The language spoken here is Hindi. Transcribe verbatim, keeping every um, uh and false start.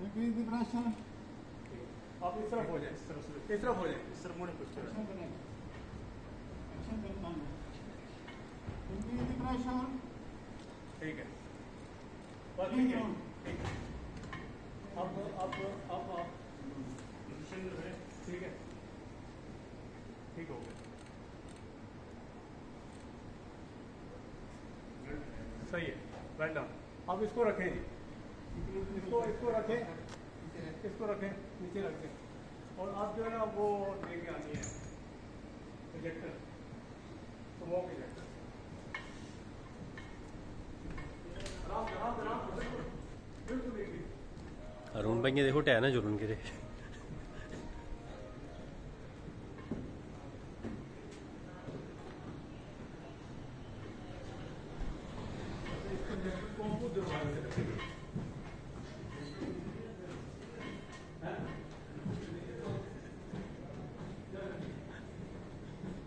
Increase the pressure. आप इस तरफ हो जाए, इस तरफ से इस तरफ हो जाए, इस तरफ मुड़े कुछ तरफ। Action करें. Action करना है. Increase the pressure. ठीक है, बस ठीक है, ठीक है। अब अब अब आप पोजीशन में रहे, ठीक है, ठीक हो गया, सही है। Well done. अब इसको रखें जी, इसको इसको रखें, इसको रखें, नीचे रखें, और आप जो है ना वो लेके आनी है प्रोजेक्टर, स्मोक इजेक्टर। आराम से आराम से आराम से, बिल्कुल बिल्कुल देखिए। अरुण भाई देखो टै ना जुर्न गिरे। इसको कौन को